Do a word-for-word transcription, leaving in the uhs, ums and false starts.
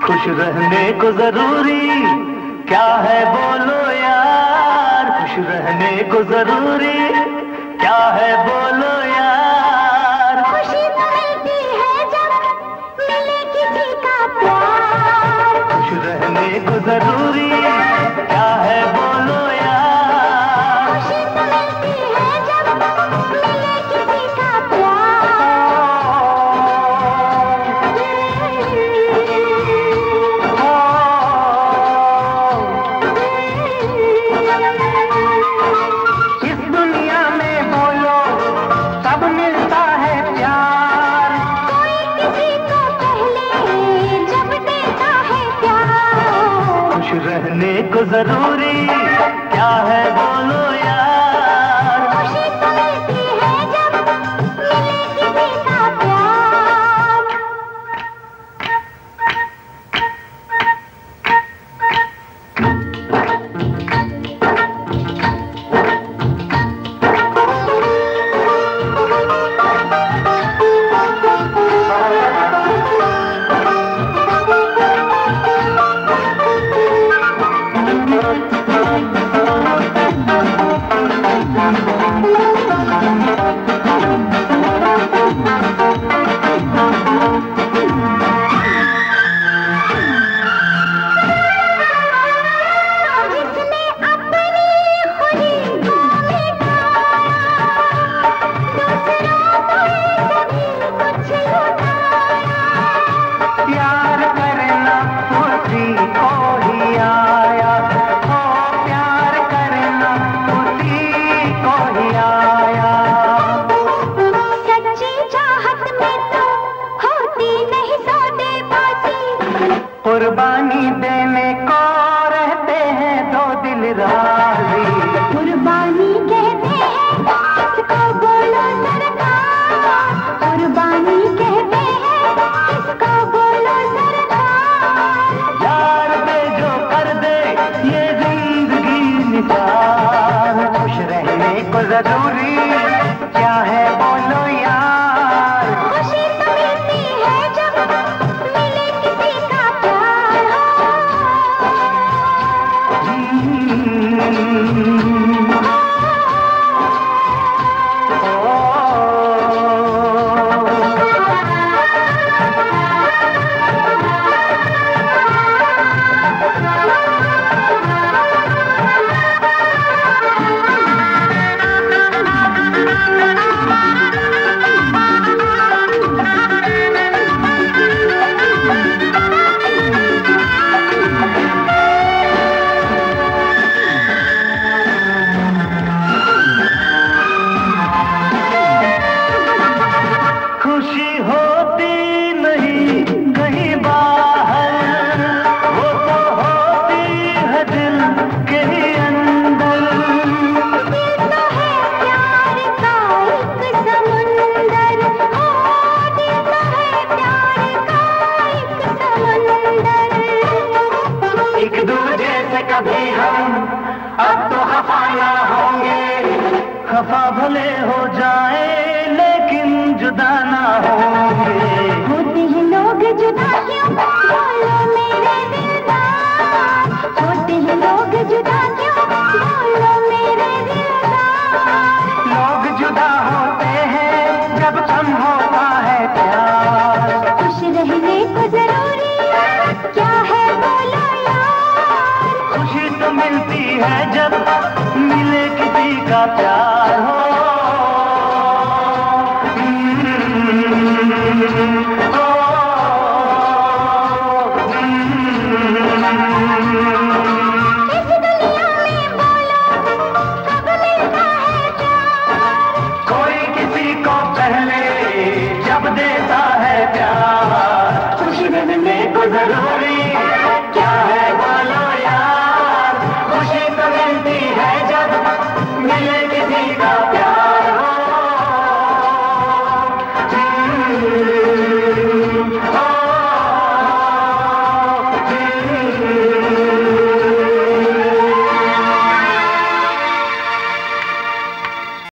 खुश रहने को जरूरी क्या है बोलो यार, खुश रहने को जरूरी क्या है बोलो यार। खुशी तो मिलती है जब मिले किसी का प्यार, खुश रहने को जरूरी क्या है बोलो यार। खुशी तो मिलती है जब मिले किसी का प्यार। इस दुनिया में बोलो सब मिलता है प्यार, कोई किसी को पहले जब देता है प्यार। खुश रहने को जरूरी क्या है बोलो यार। खुशी तो मिलती है जब मिले किसी का प्यार। जिसने अपनी खुदी को मिटाया, दूसरों को कभी कुछ लुटाया। प्यार करना उसी को ही आया, ओ प्यार करना उसी को ही आया। सच्ची चाहत में तो होती नहीं सौदेबाजी, कुर्बानी देने को रहते हैं दो दिल राजी। कुर्बानी कहते हैं किसको बोलो सरकार, कुर्बानी कहते हैं किसको बोलो सरकार। यार पे जो कर दे ये जिंदगी निसार, खुश रहने को जरूरी क्या है बोलो यार। खुशी तो मिलती है जब मिले किसी का प्यार। खुशी होती नहीं कहीं बाहर, वो तो होती है दिल के ही अंदर। दिल तो है प्यार का एक समुंदर, ओ दिल तो है प्यार का एक समुंदर। एक दूजे से कभी हम अब तो खफा ना होंगे, खफा भले हो जाए लेकिन जुदा ना होंगे।